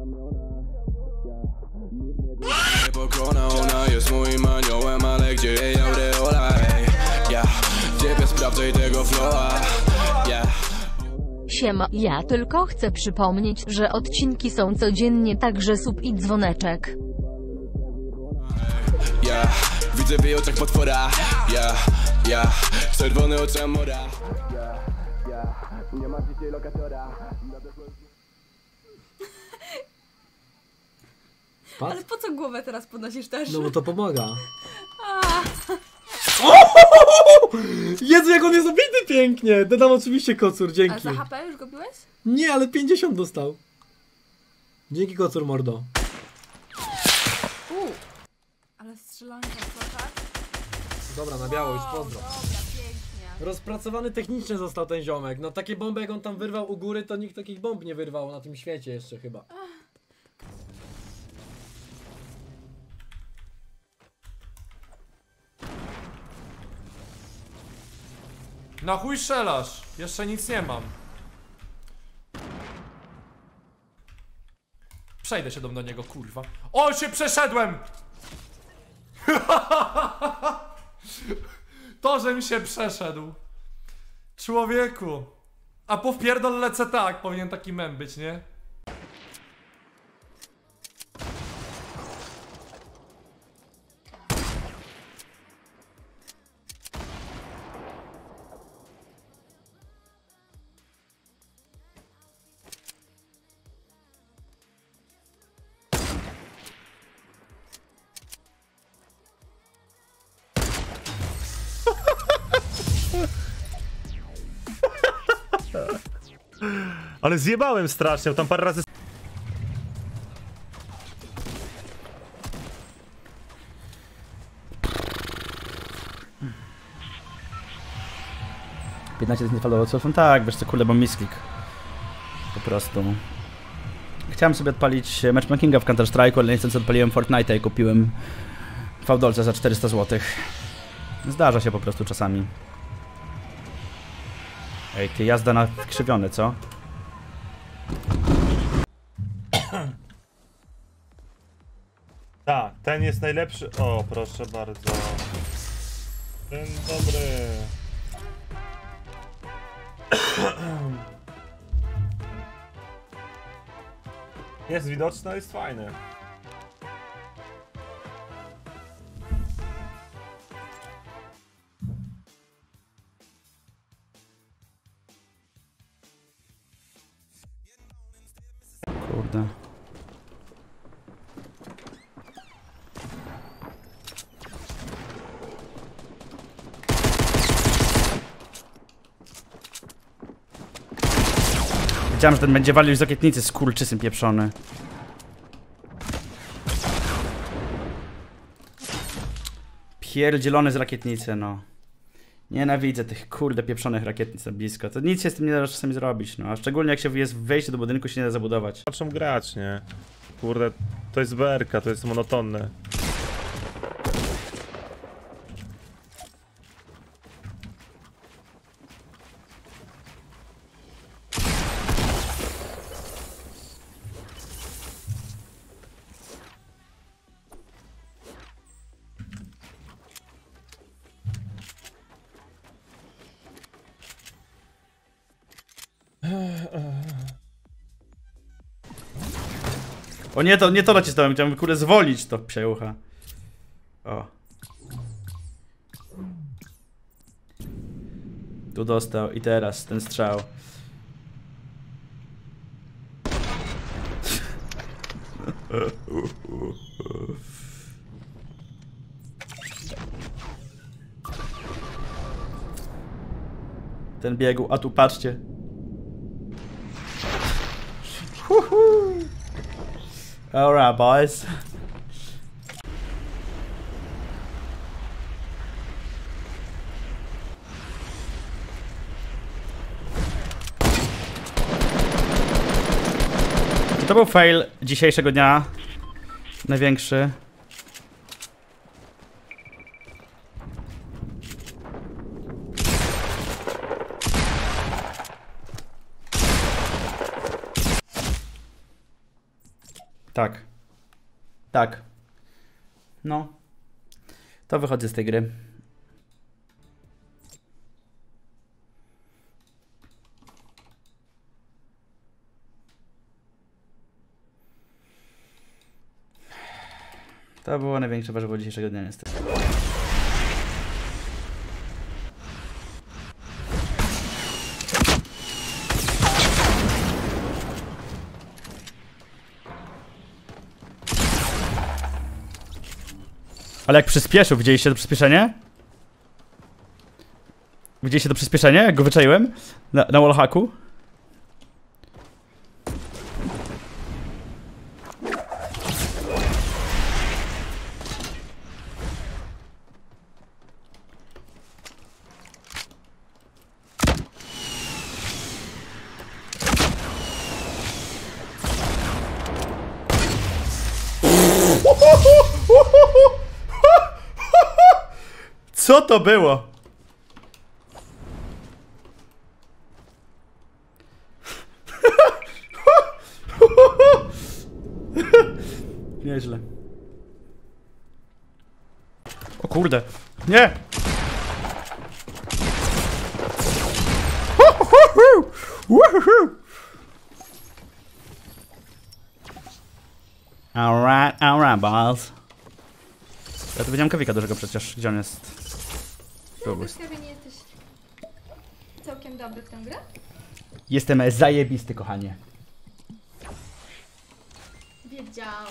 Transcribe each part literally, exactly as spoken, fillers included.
Nie pokona, ona jest moim aniołem, ale gdzie jej aureola? Ja, ciebie sprawdzaj tego flowa. Siema, ja tylko chcę przypomnieć, że odcinki są codziennie, także sub i dzwoneczek. Ja, widzę w jej oczach potwora. Ja, ja, czerwony oczem mora. Ja, ja, nie ma dzisiaj lokatora. Ale po co głowę teraz podnosisz też? No bo to pomaga. Jezu, jak on jest obity pięknie! Dodam oczywiście kocur, dzięki. A za H P już go biłeś? Nie, ale pięćdziesiąt dostał. Dzięki kocur, mordo. Uuu. Ale strzelanka, co tak? Dobra, na biało już, pozdro. Dobra, pięknie. Rozpracowany technicznie został ten ziomek. No takie bomby jak on tam wyrwał u góry, to nikt takich bomb nie wyrwał na tym świecie jeszcze chyba. Na chuj strzelasz, jeszcze nic nie mam. Przejdę się do niego, kurwa. O, się przeszedłem! To, żem się przeszedł. Człowieku. A po wpierdol lecę tak, powinien taki mem być, nie? Ale zjebałem strasznie, tam parę razy... piętnaście tysięcy followers, no tak, wiesz co, kurde, bo misklik. Po prostu. Chciałem sobie odpalić matchmakinga w Counter Strike'u, ale niestety odpaliłem Fortnite'a i kupiłem fałdolca za czterysta złotych. Zdarza się po prostu czasami. Ej, ty, jazda na krzywione, co? Tak, ten jest najlepszy. O, proszę bardzo. Ten dobry. Jest widoczny, jest fajny. Kurde. Wiedziałem, że ten będzie walił z rakietnicy, skurczysyn pieprzony. Pierdzielony z rakietnicy, no. Nienawidzę tych kurde pieprzonych rakietnic na blisko. To nic się z tym nie da czasami zrobić, no. A szczególnie jak się jest w wejściu do budynku, się nie da zabudować. Patrzą grać, nie? Kurde, to jest B R K, to jest monotonne. O nie, to nie to nacisnąłem, chciałem kurde zwolić to psiajucha. O. Tu dostał i teraz ten strzał. Ten biegł, a tu patrzcie. Alright, boys. To był fail dzisiejszego dnia. Największy. Tak. Tak. No. To wychodzę z tej gry. To było największe warzywo dzisiejszego dnia niestety. Ale jak przyspieszył, widzieliście to przyspieszenie? Widzieliście to przyspieszenie, jak go wyczaiłem? Na, na wallhacku? Co to było? Nieźle. O kurde. Nie! Alright, alright, boss. Ja tu widziałem kawika dużego przecież. Gdzie on jest? Ty nie jesteś całkiem dobry w tę grę? Jestem zajebisty, kochanie. Wiedziałam.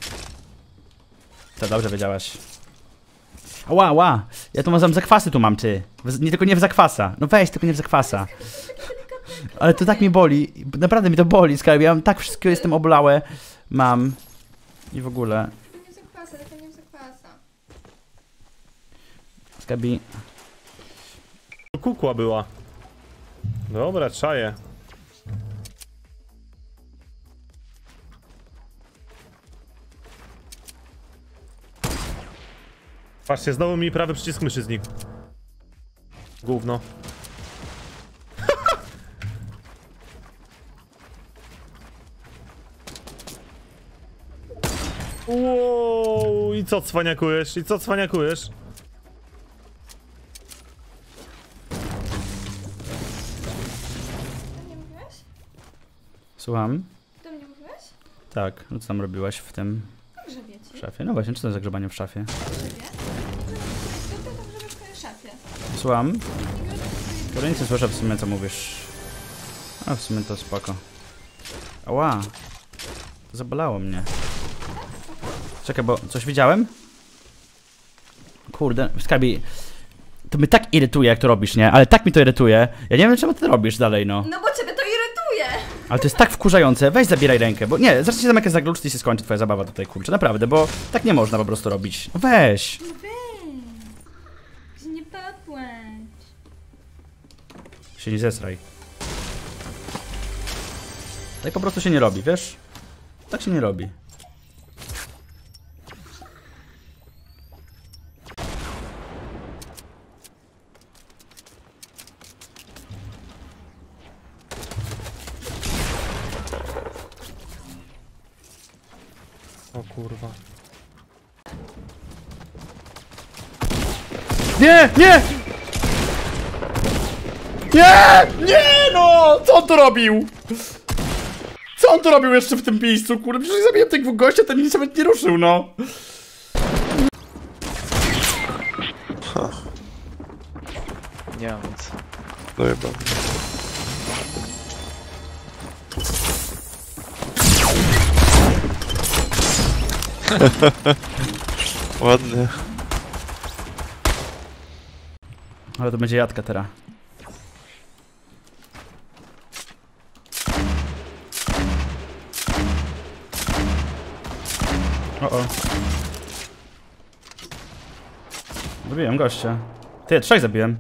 To dobrze wiedziałaś. Ła, ła. Ja tu mam zakwasy, tu mam, ty. W, nie, tylko nie w zakwasa. No weź, tylko nie w zakwasa. Ale to tak mi boli. Naprawdę mi to boli, skarbie. Ja mam tak wszystko, jestem oblałe. Mam. I w ogóle. Tylko nie w zakwasa, tylko nie w zakwasa. Skabi. Kukła była. Dobra, czaję. Patrzcie, znowu mi prawy przycisk myszy znikł. Gówno. Wow, i co cwaniakujesz? I co cwaniakujesz? Do mnie mówiłeś? Słucham? Do mnie mówiłeś? Tak, no co tam robiłaś w tym Grzebie ci. szafie? No właśnie, czy to jest zagrzebanie w szafie? Grzebie? To ty tam grzebiesz w twojej szafie. Słucham? Nie grzebiesz w twojej... Kiedy nic nie słyszę w sumie, co mówisz. A w sumie to spoko. Ała. To zabolało mnie. Czekaj, bo coś widziałem? Kurde, Skarbi. To mnie tak irytuje, jak to robisz, nie? Ale tak mi to irytuje. Ja nie wiem, czemu ty robisz dalej, no. No bo ciebie to irytuje! Ale to jest tak wkurzające. Weź zabieraj rękę, bo nie, zacznij się zamykać za klucz i się skończy twoja zabawa tutaj, kurczę. Naprawdę, bo tak nie można po prostu robić. No weź. No weź! Się nie popłacz. Się nie zesraj. Tak po prostu się nie robi, wiesz? Tak się nie robi. O kurwa. Nie, nie! Nie! Nie no! Co on tu robił? Co on tu robił jeszcze w tym miejscu? Kurde, przecież zabiłem tych dwóch gościa, ten nic nawet nie ruszył, no. Nie mam nic. Dojebam. Ładnie. Ale to będzie jadka teraz. O o. Zabiłem gościa. Ty, trzech zabiłem.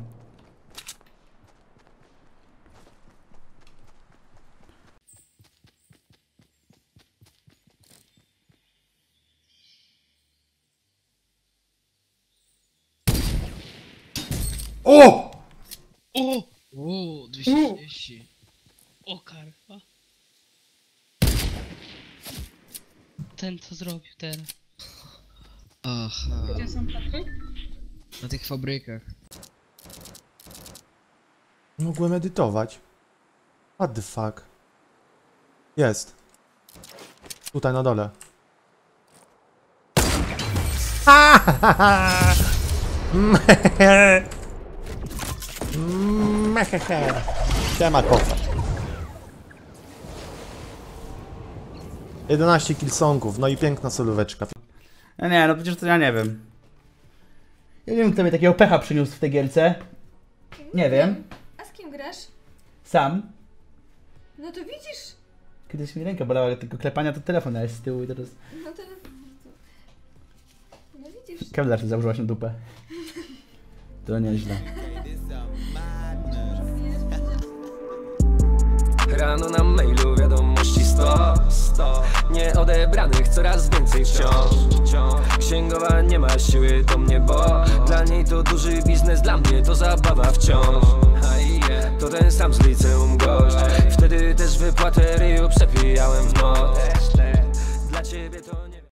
O! O! O, dwieście trzydzieści. O karwa. ten co zrobił teraz. Aha. Gdzie są Patry? Na tych fabrykach. Mogłem edytować. What the fuck? Jest. Tutaj na dole. Siema kofa. jedenaście killsongów, no i piękna solóweczka. No nie, no przecież to ja nie wiem. Ja nie wiem, kto mnie takiego pecha przyniósł w tej gierce. Nie wiem. A z kim grasz? Sam. No to widzisz? Kiedyś mi ręka bolała, tylko klepania to telefon jest z tyłu i teraz... No to... No widzisz? Kevlar założyłaś na dupę. To nieźle. Rano na mailu wiadomości sto, sto nieodebranych coraz więcej wciąż. Księgowa nie ma siły do mnie, bo dla niej to duży biznes, dla mnie to zabawa wciąż. To ten sam z liceum gość, wtedy też wypłatę ryju przepijałem w noc. Dla ciebie to